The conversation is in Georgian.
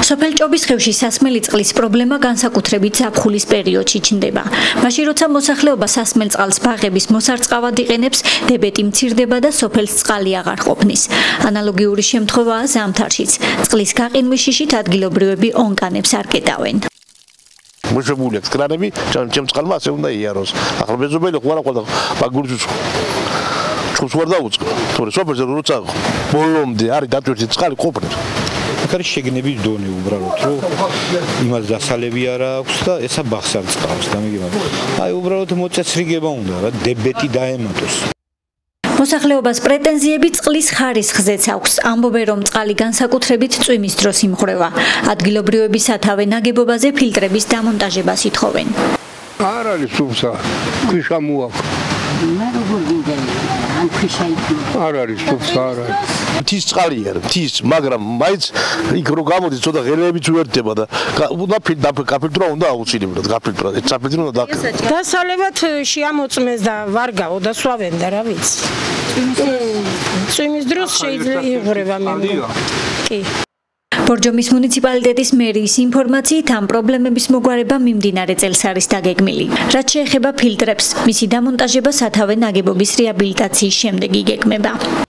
სოფელ ჭობისხევში სასმელი წყლის პრობლემა განსაკუთრებით ზაფხულის პერიოდში ჩნდება. მაშინ როცა მოსახლეობა სასმელ წყალს ბაღების მოსარწყავად იყენებს, დებეტი მცირდება და სოფელს წყალი აღარ ყოფნის. ანალოგიური შემთხვევაა ზამთარშიც. წყლის გაყინვის შიშით ადგილობრივები ონკანებს არ კეტავენ. მოშებულია კრანები, ჩემწყალმა ასე უნდა იაროს. ახლა მეზობელი ხوارა ყვა მაგურჯუს ჩხუს ვარ დაუწყო. თორე სოფელზე როცა ბოლომდე არის დაწვეთი წყალი ყოფნებს. აქ არის შეგნების დონე უბრალოდ, რომ იმას დასალები არ აქვს და ესა ბაღს არ წყავს, გამიგებად. აი უბრალოდ მოწესრიგება უნდა რა, დებეტი დაემატოს. მოსახლეობას პრეტენზიები წყლის ხარისხზეც აქვს. ამბობენ, რომ წყალი განსაკუთრებით წვიმის დროს იმღვრევა. ადგილობრივები სათავე ნაგებობაზე ფილტრების დამონტაჟებას ითხოვენ. არ არის სუფსა, ქვიშა მოაქვს. არ არის სუფსა, არ არის. მთის წყალია, მთის, მაგრამ მაინც იქ რო გამოდის ცოტა ღელეებიც უერთდება და უნდა გაფილტრა უნდა აუცილებლად, გაფილტრა. ეს საფილტრო უნდა დასალებად შეამოწმეს და ვარ გავდასვავენ და რა ვიცი. წვიმის დროს შეიძლება იღვრება მე. კი. ბორჯომის მუნიციპალიტეტის მერიის ინფორმაციით ამ პრობლემების მოგვარება მიმდინარე წელს არის დაგეგმილი. რაც შეეხება ფილტრებს, მისი დამონტაჟება სათავე ნაგებობის რეაბილიტაციის შემდეგ იგეგმება.